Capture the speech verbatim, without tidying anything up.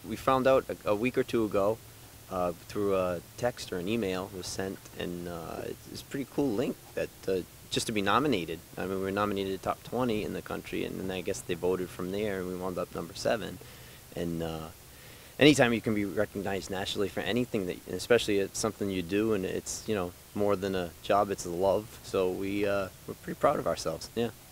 we found out a, a week or two ago uh, through a text or an email was sent, and uh, it's a pretty cool link that uh, just to be nominated. I mean, we were nominated top twenty in the country, and then I guess they voted from there, and we wound up number seven. And uh, anytime you can be recognized nationally for anything that, especially it's something you do, and it's, you know, more than a job, it's a love. So we uh, we're pretty proud of ourselves. Yeah.